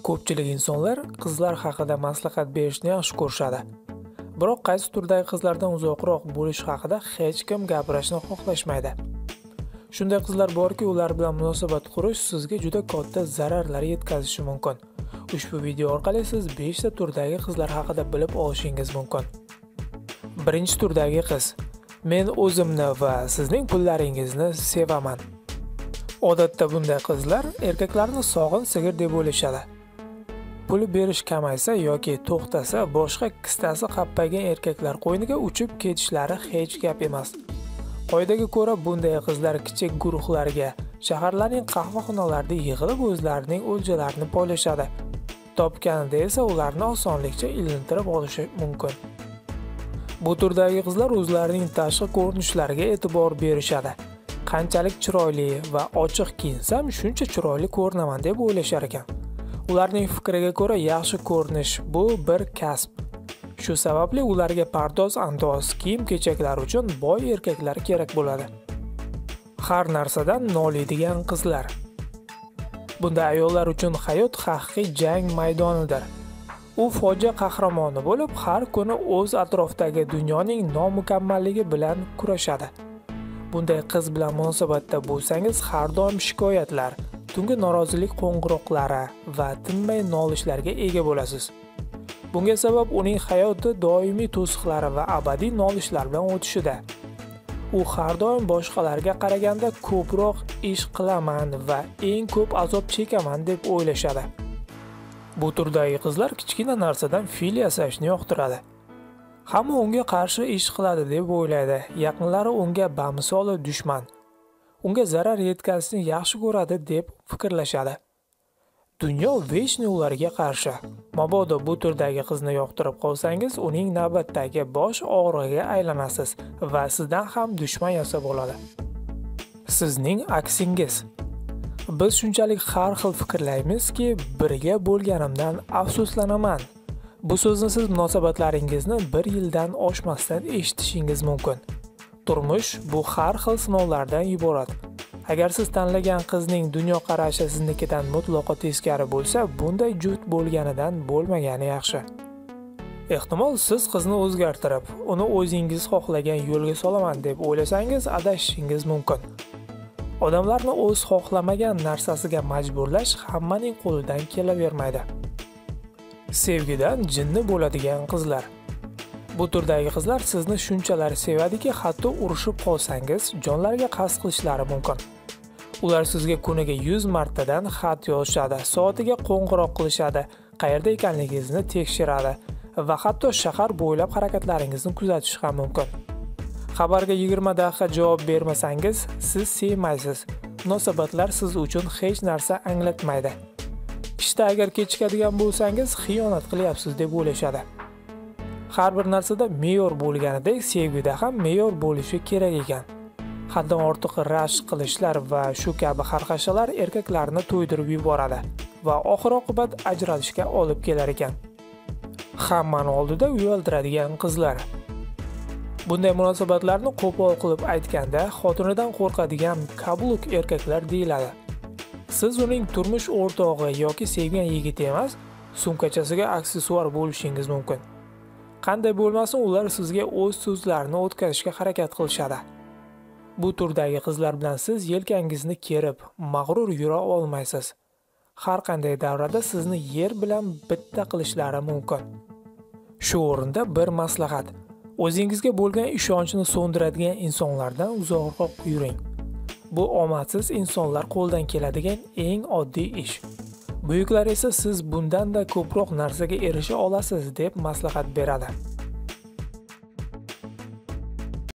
Ko'pchilik insonlar qizlar haqida maslahat berishni yaxshi ko'rishadi. Biroq qaysi turdagi qizlardan uzoqroq bo'lish haqida hech kim gapirishni xohlashmaydi. Shunday qizlar borki, ular bilan munosabat qurish sizga juda katta zararlar yetkazishi mumkin. Ushbu video orqali siz 5 ta turdagi qizlar haqida bilib olishingiz mumkin. Birinchi turdagi qiz. Men o'zimni va sizning pullaringizni sevaman. Odatda bunday qizlar erkaklarni sog'in sigir deb o'ylashadi. Puli berish kamaysa yoki to'xtasa, boshqa kistasi qappaygan erkaklar qo'yniga uchib ketishlari hech gap emas. Qoidaga ko'ra, bunday qizlar kichik guruhlarga, shaharlarning qahvaxonalarida yig'ilib o'zlarining o'ljalarini poylashadi. Topganida esa ularni osonlikcha ilintirib olishi mumkin. Bu turdagi qizlar o'zlarining tashqi ko'rinishlariga e'tibor berishadi. Qanchalik chiroyli va ochiq kiyinsam, shuncha chiroyli ko'rinaman deb o'ylashar ekan. Ularning fikriga ko'ra, yaxshi ko'rinish bu bir kasb. Shu sababli ularga pardoz-andoz kiyim-kechaklar uchun boy erkaklar kerak bo'ladi. Har narsadan noliydigan qizlar. Bunday ayollar uchun hayot haqiqiy jang maydonidir. U fojia qahramoni bo'lib, har kuni o'z atrofidagi dunyoning nomukammalligi bilan kurashadi. Bunday qiz bilan munosabatda bo'lsangiz, har doim shikoyatlar, tungi norozilik qo'ng'iroqlari va tinmay nolishlarga ega bo'lasiz. Bunga sabab uning hayoti doimiy to'siqlari va abadiy nolishlar bilan o'tishida. U har doim boshqalarga qaraganda ko'proq ish qilaman va eng ko'p azob chekaman deb o'ylashadi. Bu turdagi qizlar kichkina narsadan fil yasashni yoqtiradi. Hamma unga qarshi ish qiladi deb o'ylaydi. Yaqinlari unga bamisoli dushman. Unga zarar yetkazishni yaxshi ko'radi deb fikrlashadi. Dunyo vechni ularga qarshi. Mabodo bu turdagi qizni yoqtirib qolsangiz, uning navbatdagi bosh og'rig'iga aylanasiz va sizdan ham dushman yasab oladi. Sizning aksingiz. Biz shunchalik har xil fikrlaymizki, birga bo'lganimdan afsuslanaman. Bu so'zni siz munosabatlaringizni 1 yildan oshmasdan eshitishingiz mumkin. Turmush bu har xil sinovlardan iborat. Agar siz tanlagan qizning dunyoqarashi siznikidan mutlaqo teskari bo'lsa, bunday juft bo'lganidan bo'lmagani yaxshi. Ehtimol siz qizni o'zgartirib, uni o'zingiz xohlagan yo'lga solaman deb o'ylasangiz, adashishingiz mumkin. Odamlarni o'z xohlamagan narsasiga majburlash hammaning qo'lidan kelavermaydi. Sevgidan jinni bo'ladigan qizlar. Bu turdagi qizlar sizni shunchalar sevadiki, hatto urushib qolsangiz, jonlariga qasd qilishlari mumkin. Ular sizga kuniga 100 martadan xat yozishadi, soatiga qo'ng'iroq qilishadi, qayerda ekanligingizni tekshiradi va hatto shahar bo'ylab harakatlaringizni kuzatish ham mumkin. Xabarga 20 daqiqa javob bermasangiz, siz sevmaysiz. Munosabatlar siz uchun hech narsa anglatmaydi. Ishda agar kechikadigan bo'lsangiz, xiyonat qilyapsiz deb o'ylashadi. Har bir narsada me'yor bo'lganidek, sevgida ham me'yor bo'lishi kerak ekan. Haddan ortiq rashk qilishlar va shu kabi xarxashalar erkaklarni to'ydirib yuboradi va oxir-oqibat ajralishga olib kelar ekan. Hammani oldida uyaltiradigan qizlar. Bunday munosabatlarni qo'pol qilib aytganda, xotinidan qo'rqadigan kabluk erkaklar deyiladi. Siz uning turmush o'rtog'i yoki sevgan yigiti emas, sumkachasiga aksessuar bo'lishingiz mumkin. Qanday bo'lmasin, ular sizga o'z so'zlarini o'tkazishga harakat qilishadi. Bu turdagi qizlar bilan siz yelkangizni kerib, mag'rur yura olmaysiz. Har qanday davrada sizni yer bilan bitta qilishlari mumkin. Shu o'rinda bir maslahat: o'zingizga bo'lgan ishonchni so'ndiradigan insonlardan uzoqroq yuring. Bu omadsiz insonlar qo'ldan keladigan eng oddiy ish. Buyuklar esa siz bundan da ko'proq narsaga erisha olasiz deb maslahat beradi.